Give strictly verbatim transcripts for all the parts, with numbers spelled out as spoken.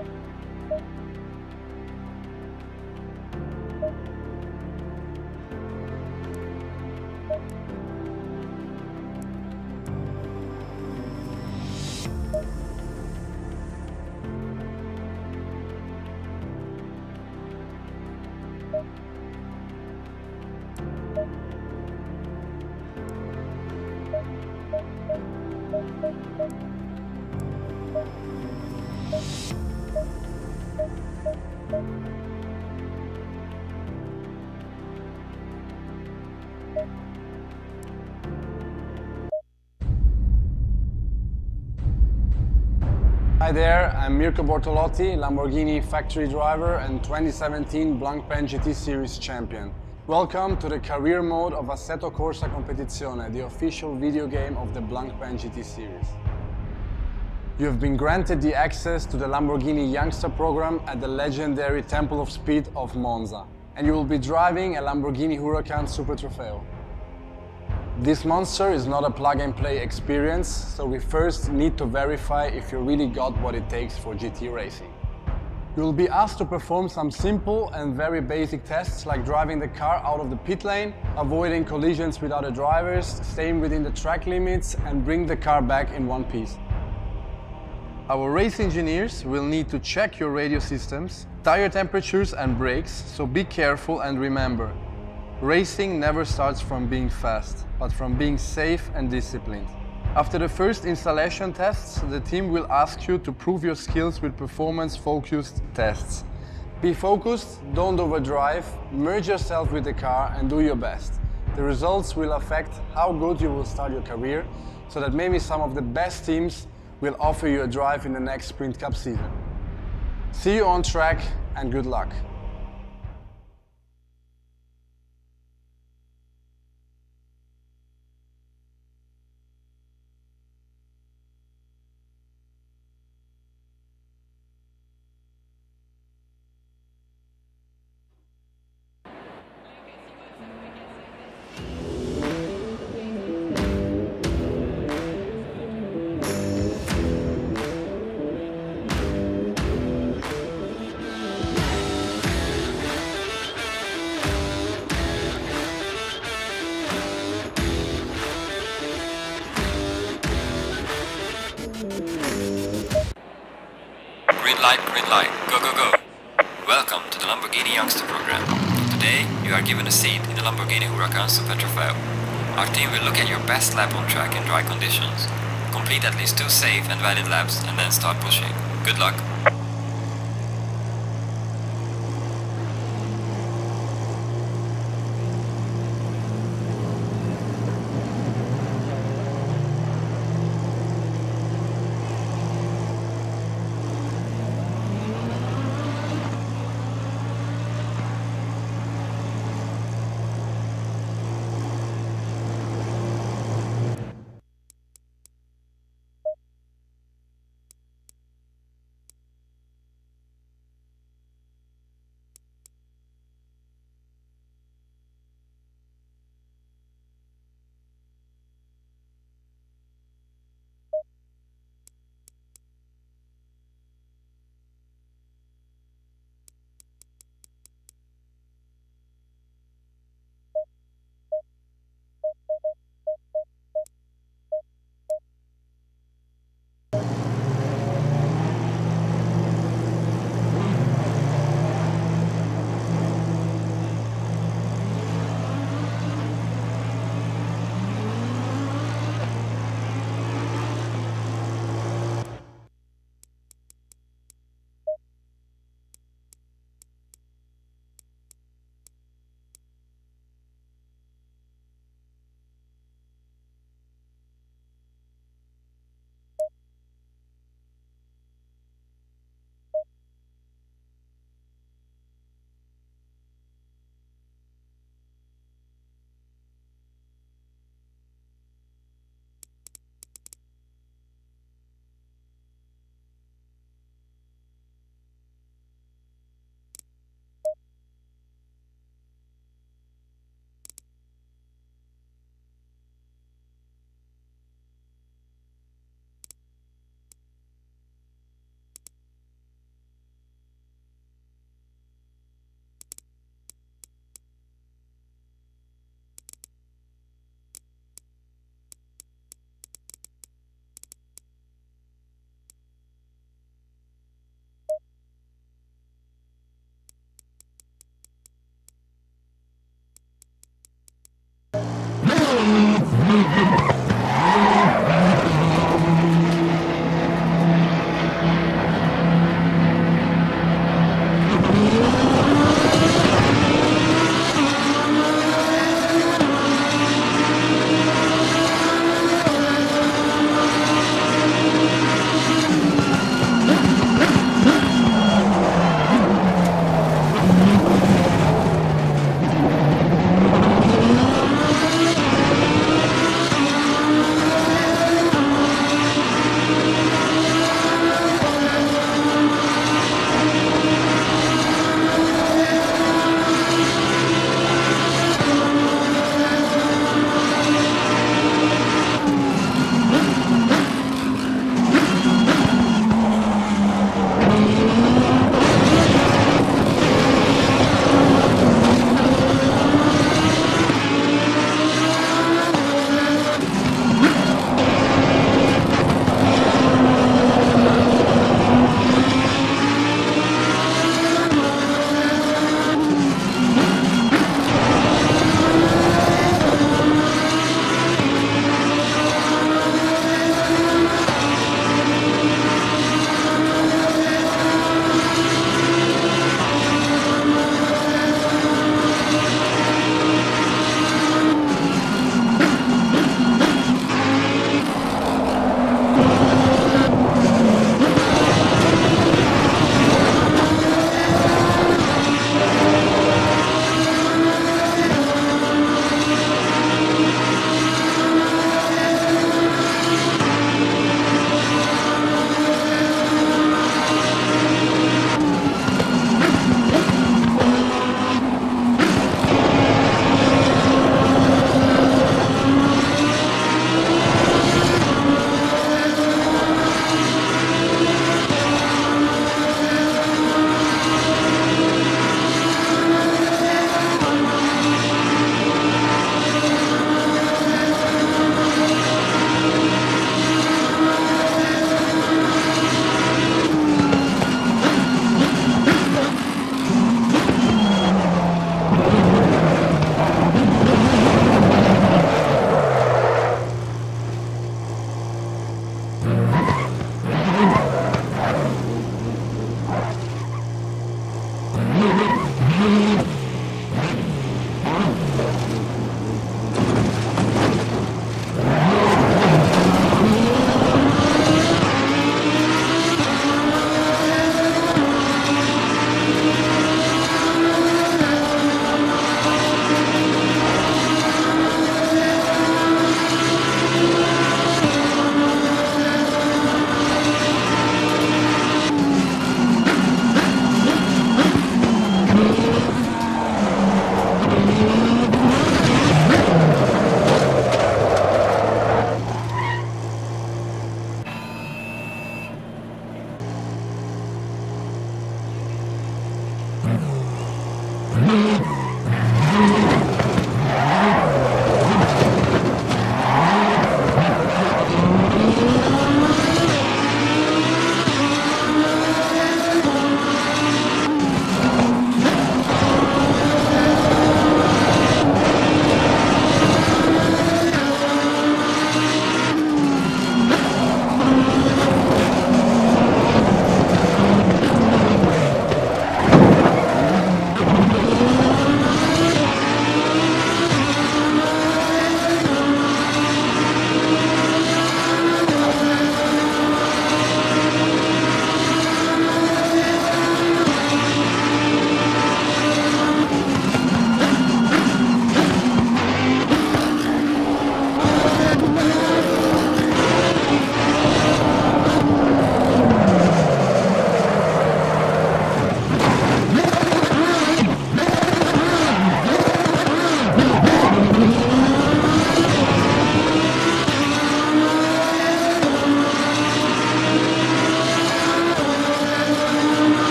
Hi there, I'm Mirko Bortolotti, Lamborghini factory driver and twenty seventeen Blancpain G T Series champion. Welcome to the career mode of Assetto Corsa Competizione, the official video game of the Blancpain G T Series. You have been granted the access to the Lamborghini Youngster program at the legendary Temple of Speed of Monza, and you will be driving a Lamborghini Huracan Super Trofeo. This monster is not a plug-and-play experience, so we first need to verify if you really got what it takes for G T racing. You will be asked to perform some simple and very basic tests like driving the car out of the pit lane, avoiding collisions with other drivers, staying within the track limits and bring the car back in one piece. Our race engineers will need to check your radio systems, tire temperatures and brakes, so be careful and remember, racing never starts from being fast, but from being safe and disciplined. After the first installation tests, the team will ask you to prove your skills with performance-focused tests. Be focused, don't overdrive, merge yourself with the car and do your best. The results will affect how good you will start your career, so that maybe some of the best teams will offer you a drive in the next Sprint Cup season. See you on track and good luck. Green light, green light, go, go, go. Welcome to the Lamborghini Youngster program. Today, you are given a seat in the Lamborghini Huracan Super Trofeo. Our team will look at your best lap on track in dry conditions. Complete at least two safe and valid laps and then start pushing. Good luck.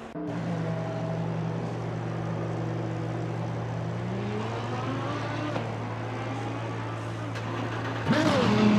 Boom!